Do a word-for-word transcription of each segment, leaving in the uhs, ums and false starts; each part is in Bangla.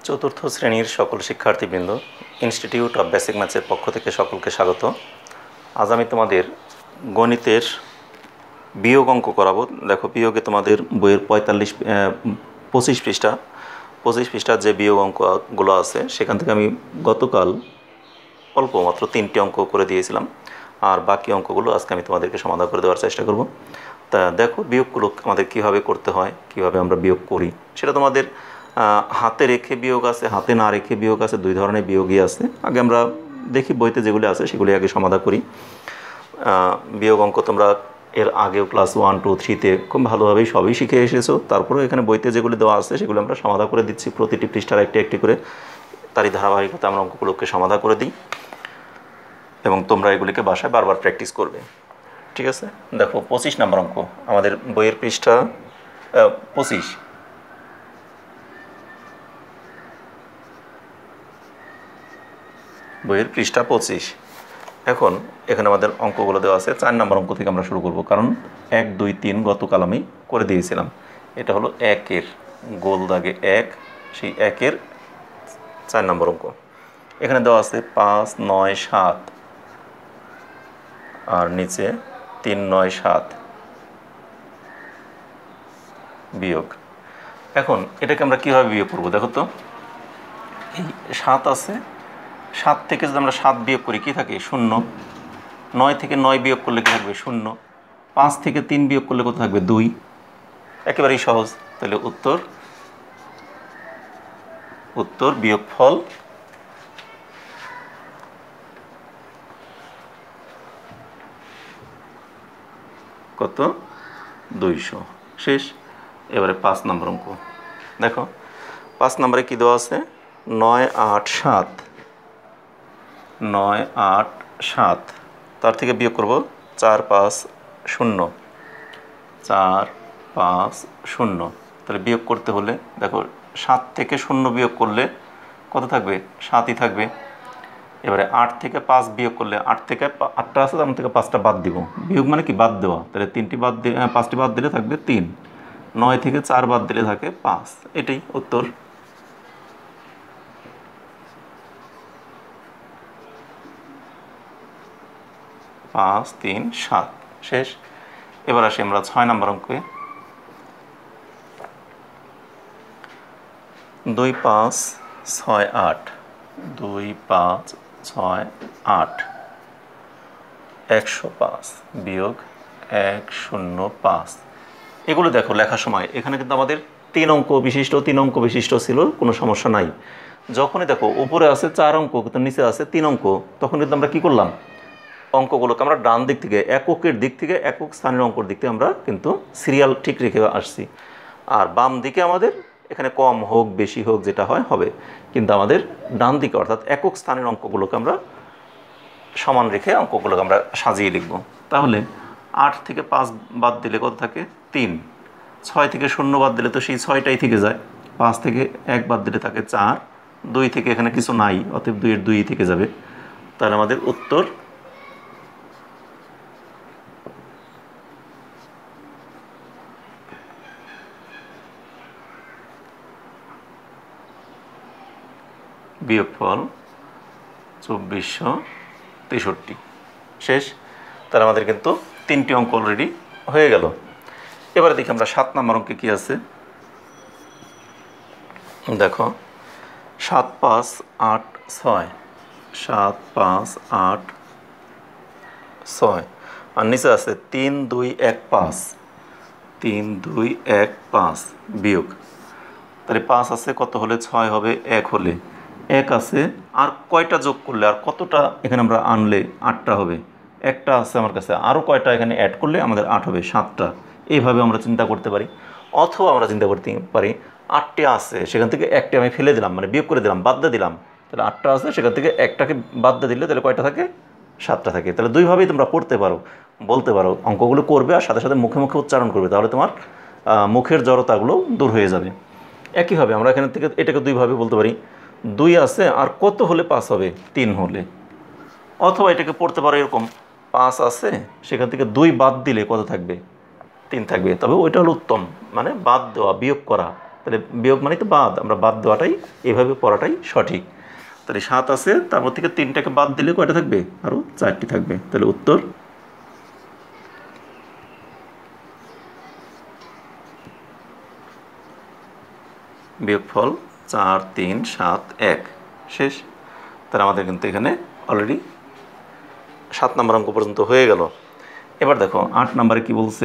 চতুর্থ শ্রেণীর সকল শিক্ষার্থীবৃন্দ, ইনস্টিটিউট অফ বেসিক ম্যাথসের পক্ষ থেকে সকলকে স্বাগত। আজ আমি তোমাদের গণিতের বিয়োগ অঙ্ক করাবো। দেখো, বিয়োগে তোমাদের বইয়ের পঁয়তাল্লিশ পঁচিশ পৃষ্ঠা পঁচিশ পৃষ্ঠার যে বিয়োগ অঙ্কগুলো আছে সেখান থেকে আমি গতকাল অল্প মাত্র তিনটি অঙ্ক করে দিয়েছিলাম, আর বাকি অঙ্কগুলো আজকে আমি তোমাদেরকে সমাধান করে দেওয়ার চেষ্টা করব। তা দেখো, বিয়োগগুলো আমাদের কীভাবে করতে হয়, কীভাবে আমরা বিয়োগ করি সেটা তোমাদের হাতে রেখে বিয়োগ আছে, হাতে না রেখে বিয়োগ আছে, দুই ধরনের বিয়োগই আছে। আগে আমরা দেখি বইতে যেগুলি আছে সেগুলি আগে সমাধান করি। বিয়োগ অঙ্ক তোমরা এর আগেও ক্লাস ওয়ান টু থ্রিতে খুব ভালোভাবেই সবই শিখে এসেছো। তারপরেও এখানে বইতে যেগুলি দেওয়া আছে সেগুলো আমরা সমাধান করে দিচ্ছি, প্রতিটি পৃষ্ঠার একটি একটি করে। তারই ধারাবাহিকতা আমরা অঙ্কগুলোকে সমাধান করে দিই এবং তোমরা এগুলিকে বাসায় বারবার প্র্যাকটিস করবে, ঠিক আছে? দেখো, পঁচিশ নম্বর অঙ্ক আমাদের বইয়ের পৃষ্ঠা পঁচিশ। বইয়ের পৃষ্ঠা পঁচিশ। এখন এখানে আমাদের অঙ্কগুলো দেওয়া আছে। চার নম্বর অঙ্ক থেকে আমরা শুরু করব, কারণ এক দুই তিন গতকাল আমি করে দিয়েছিলাম। এটা হলো একের গোল দাগে এক, সেই একের চার নম্বর অঙ্ক। এখানে দেওয়া আছে পাঁচ নয় সাত আর নিচে তিন নয় সাত বিয়োগ। এখন এটাকে আমরা কীভাবে বিয়োগ করব? দেখো তো, এই সাত আছে, সাত থেকে যদি আমরা সাত বিয়োগ করি কী থাকে? শূন্য। নয় থেকে নয় বিয়োগ করলে কী থাকবে? শূন্য। পাঁচ থেকে তিন বিয়োগ করলে কত থাকবে? দুই। একেবারেই সহজ। তাহলে উত্তর উত্তর বিয়োগফল কত? দুইশো। শেষ। এবারে পাঁচ নম্বর অঙ্ক। দেখো, পাঁচ নম্বরে কী দেওয়া আছে? নয় আট সাত নয় আট সাত তার থেকে বিয়োগ করব চার পাঁচ শূন্য চার পাঁচ শূন্য। তাহলে বিয়োগ করতে হলে দেখো, সাত থেকে শূন্য বিয়োগ করলে কত থাকবে? সাতই থাকবে। এবারে আট থেকে পাঁচ বিয়োগ করলে, আট থেকে আটটা আছে, তার থেকে পাঁচটা বাদ দিব। বিয়োগ মানে কি? বাদ দেওয়া। তাহলে তিনটি বাদ দিয়ে পাঁচটি বাদ দিলে থাকবে তিন। নয় থেকে চার বাদ দিলে থাকে পাঁচ। এটাই উত্তর। পাঁচ তিন সাত। শেষ। এবার আসি আমরা ছয় নম্বর অঙ্কে। দুই পাঁচ ছয় আট দুই পাঁচ ছয় আট একশো পাঁচ বিয়োগ এক শূন্য পাঁচ। এগুলো দেখো লেখার সময় এখানে কিন্তু আমাদের তিন অঙ্ক বিশিষ্ট তিন অঙ্ক বিশিষ্ট ছিল, কোনো সমস্যা নাই। যখনই দেখো উপরে আছে চার অঙ্ক কিন্তু নিচে আছে তিন অঙ্ক, তখন কিন্তু আমরা কী করলাম? অঙ্কগুলোকে আমরা ডান দিক থেকে, এককের দিক থেকে, একক স্থানের অঙ্কর দিক থেকে আমরা কিন্তু সিরিয়াল ঠিক রেখে আসছি। আর বাম দিকে আমাদের এখানে কম হোক বেশি হোক যেটা হয় হবে, কিন্তু আমাদের ডান দিকে অর্থাৎ একক স্থানের অঙ্কগুলোকে আমরা সমান রেখে অঙ্কগুলোকে আমরা সাজিয়ে লিখব। তাহলে আট থেকে পাঁচ বাদ দিলে কত থাকে? তিন। ছয় থেকে শূন্য বাদ দিলে তো সেই ছয়টাই থেকে যায়। পাঁচ থেকে এক বাদ দিলে থাকে চার। দুই থেকে এখানে কিছু নাই, অতএব দুইয়ের দুই থেকে যাবে। তাহলে আমাদের উত্তর বিয়োগফল চব্বিশশো তেষট্টি। শেষ। তাহলে আমাদের কিন্তু তিনটি অঙ্ক অলরেডি হয়ে গেল। এবারে দেখি আমরা সাত নম্বর অঙ্কে কী আছে। দেখো, সাত পাঁচ আট ছয় সাত পাঁচ আট ছয় আর নিচে আছে তিন দুই এক পাঁচ তিন দুই এক পাঁচ বিয়োগ। তাহলে পাঁচ আছে, কত হলে ছয় হবে? এক হলে এক আছে, আর কয়টা যোগ করলে আর কতটা এখানে আমরা আনলে আটটা হবে? একটা আছে আমার কাছে, আরও কয়টা এখানে অ্যাড করলে আমাদের আট হবে? সাতটা। এইভাবে আমরা চিন্তা করতে পারি। অথবা আমরা চিন্তা করতে পারি আটটি আছে, সেখান থেকে একটা আমি ফেলে দিলাম, মানে বিয়োগ করে দিলাম, বাদ দিয়ে দিলাম। তাহলে আটটা আছে, সেখান থেকে একটাকে বাদ দিয়ে দিলে তাহলে কয়টা থাকে? সাতটা থাকে। তাহলে দুইভাবেই তোমরা পড়তে পারো, বলতে পারো। অঙ্কগুলো করবে আর সাথে সাথে মুখে মুখে উচ্চারণ করবে, তাহলে তোমার মুখের জড়তাগুলো দূর হয়ে যাবে। একইভাবে আমরা এখান থেকে এটাকে দুইভাবে বলতে পারি, দুই আছে আর কত হলে পাঁচ হবে? তিন হলে। অথবা এটাকে পড়তে পারো এরকম, পাঁচ আছে, সেখান থেকে দুই বাদ দিলে কত থাকবে? তিন থাকবে। তবে ওইটা হলো উত্তম, মানে বাদ দেওয়া, বিয়োগ করা। তাহলে বিয়োগ মানে তো বাদ, আমরা বাদ দেওয়াটাই এভাবে পড়াটাই সঠিক। তাহলে সাত আছে, তারপর থেকে তিনটাকে বাদ দিলে কয়টা থাকবে? আরও চারটি থাকবে। তাহলে উত্তর বিয়োগফল চার তিন সাত এক শেষ। তাহলে আমাদের কিন্তু এখানে অলরেডি সাত নম্বর অঙ্ক পর্যন্ত হয়ে গেল। এবার দেখো আট নম্বরে কি বলছে,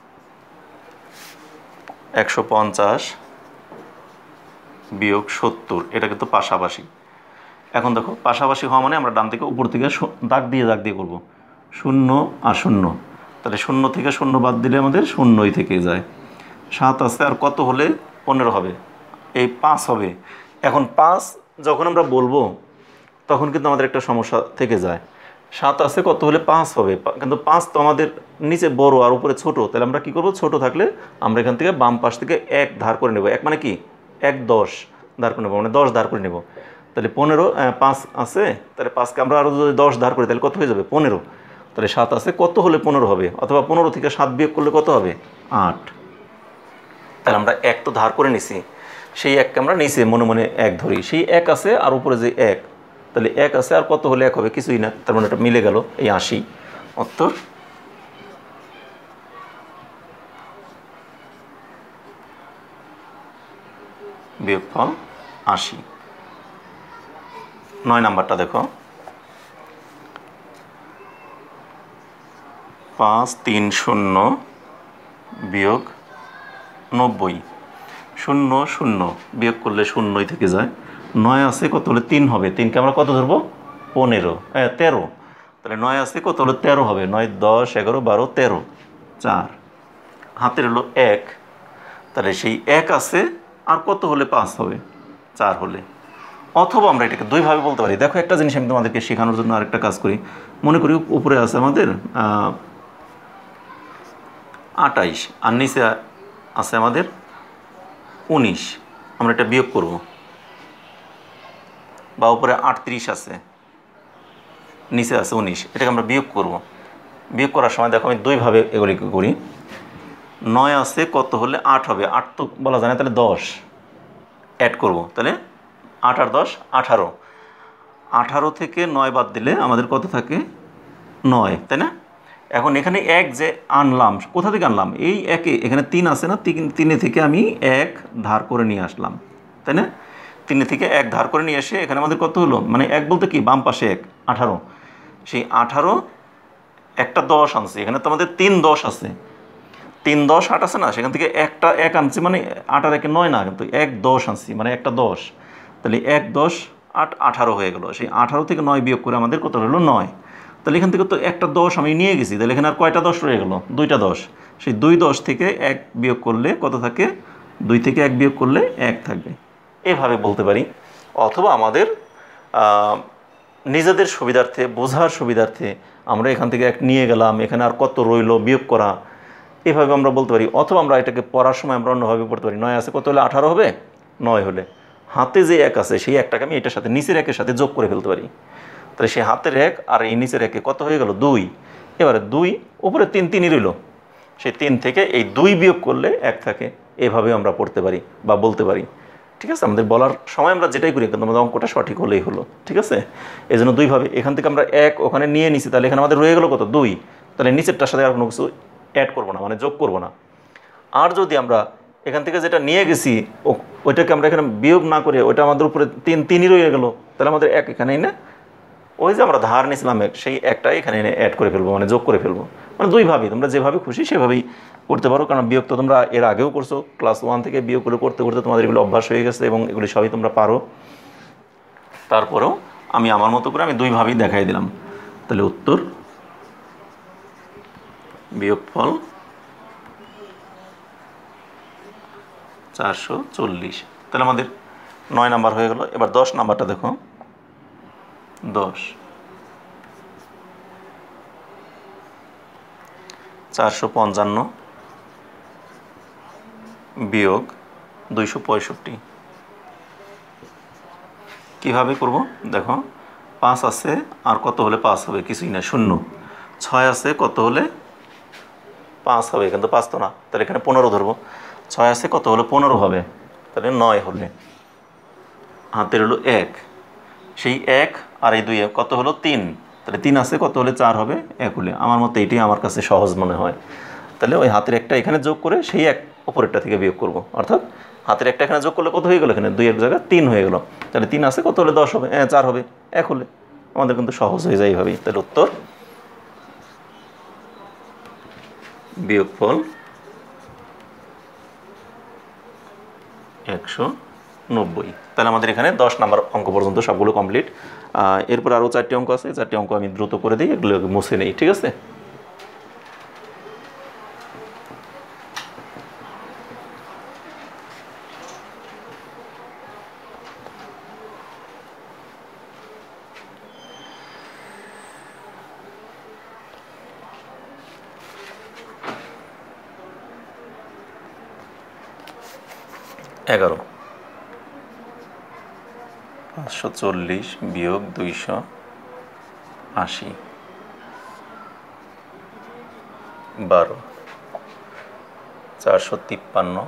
একশো পঞ্চাশ বিয়োগ সত্তর, এটা কিন্তু পাশাপাশি। এখন দেখো পাশাপাশি হওয়া মানে আমরা ডান থেকে উপর থেকে দাগ দিয়ে দাগ দিয়ে করবো, শূন্য আর শূন্য, তাহলে শূন্য থেকে শূন্য বাদ দিলে আমাদের শূন্যই থেকে যায়। সাত আছে, আর কত হলে পনেরো হবে? এই পাঁচ হবে। এখন পাঁচ যখন আমরা বলবো তখন কিন্তু আমাদের একটা সমস্যা থেকে যায়। সাত আছে, কত হলে পাঁচ হবে? কিন্তু পাঁচ তো আমাদের নিচে বড় আর উপরে ছোট, তাহলে আমরা কি করব? ছোট থাকলে আমরা এখান থেকে বাম পাশ থেকে এক ধার করে নেব। এক মানে কি? এক দশ ধার করে নেব, মানে দশ ধার করে নেব। তাহলে পনেরো, পাঁচ আছে, তাহলে পাঁচকে আমরা আরও যদি দশ ধার করি তাহলে কত হয়ে যাবে? পনেরো। তাহলে সাত আছে, কত হলে পনেরো হবে? অথবা পনেরো থেকে সাত বিয়োগ করলে কত হবে? আট। তাহলে আমরা এক তো ধার করে নিছি, সেই এককে আমরা নিচে মনে মনে এক ধরি, সেই এক আছে আর উপরে যে এক, তাহলে এক আছে আর কত হলে এক হবে? কিছুই না, তার মানে এটা মিলে গেল, এই আশি। উত্তর বিয়োগফল আশি। নয় নাম্বারটা দেখো, পাঁচ তিন শূন্য বিয়োগ নব্বই, শূন্য শূন্য বিয়োগ করলে শূন্যই থেকে যায়। নয় আছে, কত হলে তিন হবে? তিনকে আমরা কত ধরবো? পনেরো, হ্যাঁ তেরো। তাহলে নয় আছে, কত হলে তেরো হবে? নয় দশ এগারো বারো তেরো, চার। হাতের হলো এক, তাহলে সেই এক আছে আর কত হলে পাঁচ হবে? চার হলে। অথবা আমরা এটাকে দুইভাবে বলতে পারি। দেখো একটা জিনিস আমি তোমাদেরকে শেখানোর জন্য আরেকটা কাজ করি। মনে করি উপরে আছে আমাদের আটাইশ আর নিচে আছে আমাদের উনিশ, আমরা এটা বিয়োগ করব। বা উপরে আটত্রিশ আছে, নিচে আছে উনিশ, এটাকে আমরা বিয়োগ করব। বিয়োগ করার সময় দেখো আমি দুইভাবে এগুলিকে করি। নয় আছে, কত হলে আট হবে? আট তো বলা যায় না, তাহলে দশ অ্যাড করব। তাহলে আট আর দশ আঠারো। আঠারো থেকে নয় বাদ দিলে আমাদের কত থাকে? নয়, তাই না? এখন এখানে এক যে আনলাম, কোথা থেকে আনলাম? এই একে, এখানে তিন আছে না, তিন তিনে থেকে আমি এক ধার করে নিয়ে আসলাম, তাই না? তিনে থেকে এক ধার করে নিয়ে এসে এখানে আমাদের কত হলো? মানে এক বলতে কি, বাম পাশে এক, আঠারো। সেই আঠারো একটা দশ আনছি, এখানে তো আমাদের তিন দশ আছে, তিন দশ আট আছে না, সেখান থেকে একটা এক আনছি, মানে আট আর একে নয় না, কিন্তু এক দশ আনছি, মানে একটা দশ। তাহলে এক দশ আট আঠারো হয়ে গেল। সেই আঠারো থেকে নয় বিয়োগ করে আমাদের কত হলো? নয়। তাহলে এখান থেকে তো একটা দশ আমি নিয়ে গেছি, তাহলে এখানে আর কয়টা দশ রয়ে গেল? দুইটা দশ। সেই দুই দশ থেকে এক বিয়োগ করলে কত থাকে? দুই থেকে এক বিয়োগ করলে এক থাকবে। এভাবে বলতে পারি। অথবা আমাদের নিজেদের সুবিধার্থে, বোঝার সুবিধার্থে আমরা এখান থেকে এক নিয়ে গেলাম, এখানে আর কত রইল বিয়োগ করা, এভাবে আমরা বলতে পারি। অথবা আমরা এটাকে পড়ার সময় আমরা অন্যভাবে পড়তে পারি। নয় আছে, কত হলে আঠারো হবে? নয় হলে হাতে যে এক আছে সেই একটাকে আমি এটার সাথে নিচের একের সাথে যোগ করে ফেলতে পারি। তাহলে সেই হাতের এক আর এই নিচের একে কত হয়ে গেল? দুই। এবারে দুই, উপরে তিন, তিনই রইল, সেই তিন থেকে এই দুই বিয়োগ করলে এক থাকে। এভাবে আমরা পড়তে পারি বা বলতে পারি। ঠিক আছে, আমাদের বলার সময় আমরা যেটাই করি কিন্তু আমাদের অঙ্কটা সঠিক হলেই হলো। ঠিক আছে, এই জন্য দুইভাবে, এখান থেকে আমরা এক ওখানে নিয়ে নিছি, তাহলে এখানে আমাদের রয়ে গেলো কত? দুই। তাহলে নিচেরটার সাথে আর কোনো কিছু অ্যাড করবো না, মানে যোগ করবো না। আর যদি আমরা এখান থেকে যেটা নিয়ে গেছি ওইটাকে আমরা এখানে বিয়োগ না করে ওইটা আমাদের উপরে তিন তিনই রয়ে গেলো, তাহলে আমাদের এক এখানেই না, ওই যে আমরা ধার নিয়েছিলাম এক, সেই একটা এখানে এনে অ্যাড করে ফেলবো, মানে যোগ করে ফেলবো। মানে দুইভাবেই তোমরা যেভাবে খুশি সেভাবেই করতে পারো, কারণ বিয়োগ তো তোমরা এর আগেও করছো, ক্লাস ওয়ান থেকে বিয়োগ করে করতে করতে তোমাদের এগুলো অভ্যাস হয়ে গেছে এবং এগুলি সবই তোমরা পারো। তারপরেও আমি আমার মতো করে আমি দুইভাবেই দেখাই দিলাম। তাহলে উত্তর বিয়োগফল চারশো চল্লিশ। তাহলে আমাদের নয় নাম্বার হয়ে গেল। এবার দশ নাম্বারটা দেখো, দশ চারশো পঞ্চান্ন বিয়োগ দুইশো পঁয়ষট্টি। কীভাবে করব দেখো, পাঁচ আছে আর কত হলে পাঁচ হবে? কিছুই না, শূন্য। ছয় আছে, কত হলে পাঁচ হবে? কিন্তু পাঁচ তো না, তাহলে এখানে পনেরো ধরবো। ছয় আছে, কত হলে পনেরো হবে? তাহলে নয় হলে হাতের হলো এক, সেই এক আর এই দুই কত হলো তিন, তাহলে তিন আছে কত হলে চার হবে এক হলে। আমার মতে এটি আমার কাছে সহজ মনে হয়। তাহলে ওই হাতের একটা এখানে যোগ করে সেই এক উপরেরটা থেকে বিয়োগ করব, অর্থাৎ হাতের একটা এখানে যোগ করলে কত হয়ে গেল, এখানে দুই এক জায়গায় তিন হয়ে গেল। তাহলে তিন আছে কত হলে দশ হবে, হ্যাঁ চার হবে এক হলে। আমাদের কিন্তু সহজ হয়ে যায় এইভাবেই। তাহলে উত্তর বিয়োগফল একশো নব্বই। তাহলে আমাদের এখানে দশ নাম্বার অঙ্ক পর্যন্ত সবগুলো কমপ্লিট। এরপর আরও চারটি অঙ্ক আছে, চারটি অঙ্ক আমি দ্রুত করে দিই, এগুলো মুছে নেই, ঠিক আছে। এগারো, পাঁচশো চল্লিশ বিয়োগ দুইশো আশি, বারো, চারশো তিপ্পান্ন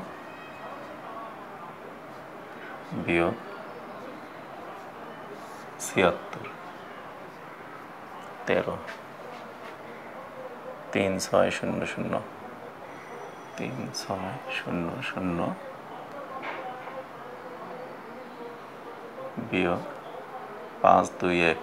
বিয়োগ ছিয়াত্তর, তেরো, তিন ছয় শূন্য শূন্য, তিন ছয় শূন্য শূন্য বিয়োগ পাঁচ দুই এক,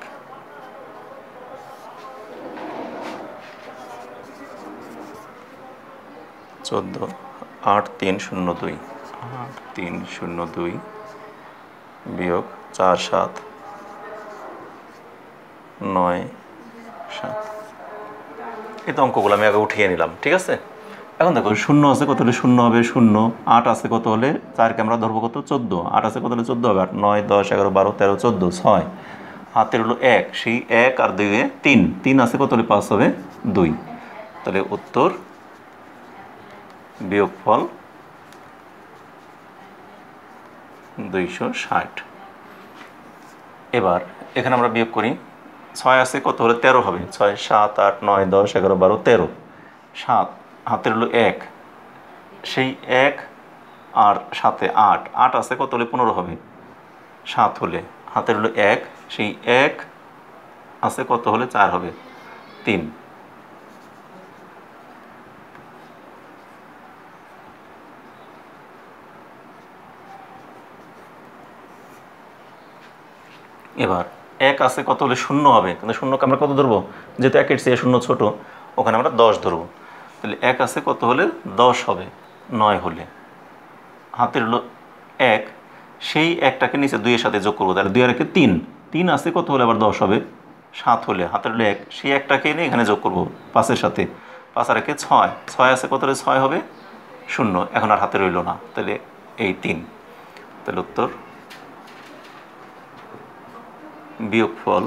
চোদ্দো, আট তিন শূন্য দুই, আট তিন শূন্য দুই বিয়োগ চার সাত নয় সাত। এই তো অঙ্কগুলো আমি আগে উঠিয়ে নিলাম, ঠিক আছে। এখন দেখো শূন্য আছে কত হলে শূন্য হবে শূন্য, আট আছে কত হলে চারকে আমরা ধরবো কত চোদ্দো, আট আছে কত হলে চোদ্দো হবে আট, নয় দশ এগারো বারো তেরো চোদ্দো, ছয়, হাতের হলো এক, সেই এক আর দুইয়ে তিন, তিন আছে কত হলে পাঁচ হবে দুই। তাহলে উত্তর বিয়োগফল দুইশো ষাট। এবার এখানে আমরা বিয়োগ করি, ছয় আছে কত হলে তেরো হবে, ছয় সাত আট নয় দশ এগারো বারো তেরো, সাত হাতের হলো এক, সেই এক আর সাথে আট, আট আছে কত হলে পনেরো হবে, সাত হলে হাতের হলো এক, সেই এক আছে কত হলে চার হবে তিন। এবার এক আছে কত হলে শূন্য হবে, কিন্তু শূন্যকে আমরা কত ধরবো, যেহেতু একের চেয়ে শূন্য ছোট, ওখানে আমরা দশ ধরবো। তাহলে এক আছে কত হলে দশ হবে নয় হলে, হাতের হলো এক, সেই একটাকে নিচে দুইয়ের সাথে যোগ করবো, তাহলে দুই আর একে তিন, তিন আছে কত হলে আবার দশ হবে সাত হলে, হাতের হলো এক, সেই একটাকে এনে এখানে যোগ করবো পাঁচের সাথে, পাঁচ আর একে ছয়, ছয় আছে কত হলে ছয় হবে শূন্য, এখন আর হাতে রইল না, তাহলে এই তিন। তাহলে উত্তর বিয়োগফল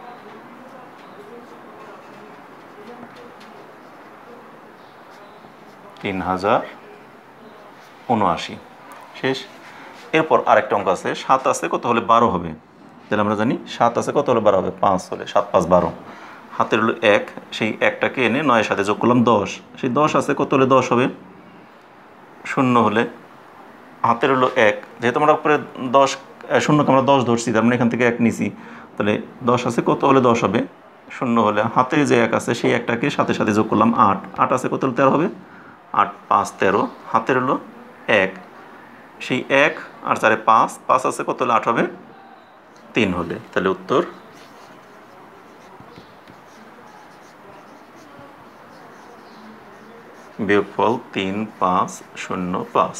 তিন হাজার উনআশি। শেষ। এরপর আরেকটা অঙ্ক আছে, সাত আছে কত হলে বারো হবে, তাহলে আমরা জানি সাত আছে কত হলে বারো হবে, পাঁচ হলে, সাত পাঁচ বারো, হাতের হলো এক, সেই একটাকে এনে নয়ের সাথে যোগ করলাম দশ, সেই দশ আছে কত হলে দশ হবে শূন্য হলে, হাতের হলো এক, যেহেতু আমরা উপরে দশ শূন্যকে আমরা দশ ধরছি, তার মানে এখান থেকে এক নিছি, তাহলে দশ আছে কত হলে দশ হবে শূন্য হলে, হাতে যে এক আছে সেই একটাকে সাথে সাথে যোগ করলাম আট, আট আছে কত হলে তেরো হবে, আট পাঁচ তেরো, হাতের হলো এক, সেই এক আর চারে পাঁচ, পাঁচ আছে কত হলে আট হবে তিন হলে। তাহলে উত্তর বিয়োগফল তিন পাঁচ শূন্য পাঁচ।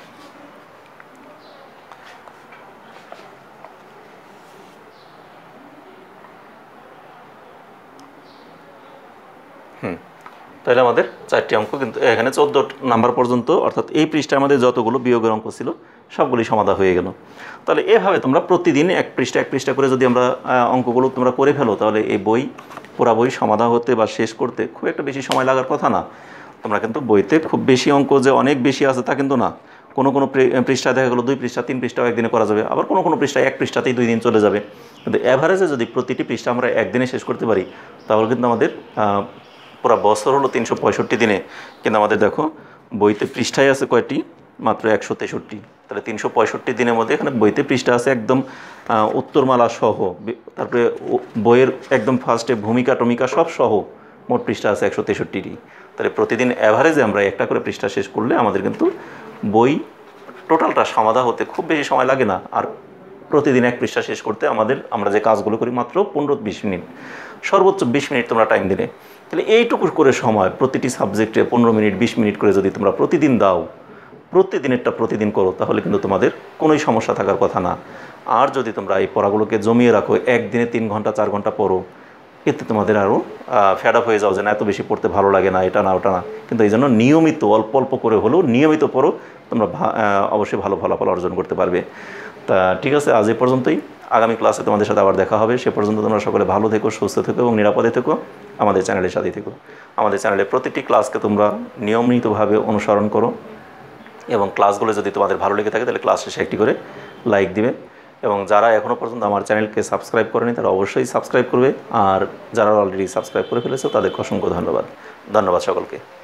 হুম তাহলে আমাদের চারটি অঙ্ক কিন্তু এখানে চোদ্দো নাম্বার পর্যন্ত, অর্থাৎ এই পৃষ্ঠায় আমাদের যতগুলো বিয়োগের অঙ্ক ছিল সবগুলি সমাধান হয়ে গেল। তাহলে এভাবে তোমরা প্রতিদিন এক পৃষ্ঠা এক পৃষ্ঠা করে যদি আমরা অঙ্কগুলো তোমরা করে ফেলো, তাহলে এই বই পুরা বই সমাধান হতে বা শেষ করতে খুব একটা বেশি সময় লাগার কথা না। তোমরা কিন্তু বইতে খুব বেশি অঙ্ক যে অনেক বেশি আছে তা কিন্তু না, কোনো কোনো পৃষ্ঠা দেখা গেলো দুই পৃষ্ঠা তিন পৃষ্ঠাও একদিনে করা যাবে, আবার কোনো কোনো পৃষ্ঠায় এক পৃষ্ঠাতেই দুই দিন চলে যাবে। কিন্তু অ্যাভারেজে যদি প্রতিটি পৃষ্ঠা আমরা একদিনে শেষ করতে পারি, তাহলে কিন্তু আমাদের পুরো বছর হলো তিনশো পঁয়ষট্টি দিনে কিন্তু আমাদের দেখো বইতে পৃষ্ঠায় আছে কয়টি মাত্র একশো তেষট্টি। তাহলে তিনশো পঁয়ষট্টি দিনের মধ্যে এখানে বইতে পৃষ্ঠা আছে একদম উত্তরমালা সহ, তারপরে বইয়ের একদম ফার্স্টে ভূমিকা টমিকা সব সহ মোট পৃষ্ঠা আছে একশো তেষট্টিটি। তাহলে প্রতিদিন অ্যাভারেজে আমরা একটা করে পৃষ্ঠা শেষ করলে আমাদের কিন্তু বই টোটালটা সমাধা হতে খুব বেশি সময় লাগে না। আর প্রতিদিন এক পৃষ্ঠা শেষ করতে আমাদের আমরা যে কাজগুলো করি মাত্র পনেরো বিশ মিনিট, সর্বোচ্চ বিশ মিনিট তোমরা টাইম দিলে। তাহলে এইটুকু করে সময় প্রতিটি সাবজেক্টে পনেরো মিনিট বিশ মিনিট করে যদি তোমরা প্রতিদিন দাও, প্রতিদিনেরটা প্রতিদিন করো, তাহলে কিন্তু তোমাদের কোনোই সমস্যা থাকার কথা না। আর যদি তোমরা এই পড়াগুলোকে জমিয়ে রাখো, একদিনে তিন ঘন্টা চার ঘন্টা পড়ো, এতে তোমাদের আরও ফেড আপ হয়ে যাও যে না এত বেশি পড়তে ভালো লাগে না, এটা না ওটা না। কিন্তু এই জন্য নিয়মিত অল্প অল্প করে হলেও নিয়মিত পড়ো, তোমরা অবশ্যই ভালো ফলাফল অর্জন করতে পারবে। তা ঠিক আছে, আজ এ পর্যন্তই। আগামী ক্লাসে তোমাদের সাথে আবার দেখা হবে। সে পর্যন্ত তোমরা সকলে ভালো থেকো, সুস্থ থেকো এবং নিরাপদে থেকো। আমাদের চ্যানেলের সাথে থেকো। আমাদের চ্যানেলের প্রতিটি ক্লাসকে তোমরা নিয়মিতভাবে অনুসরণ করো এবং ক্লাসগুলো যদি তোমাদের ভালো লেগে থাকে তাহলে ক্লাস শেষে একটি করে লাইক দিবে। এবং যারা এখনও পর্যন্ত আমার চ্যানেলকে সাবস্ক্রাইব করেনি তারা অবশ্যই সাবস্ক্রাইব করবে। আর যারা অলরেডি সাবস্ক্রাইব করে ফেলেছে তাদেরকে অসংখ্য ধন্যবাদ। ধন্যবাদ সকলকে।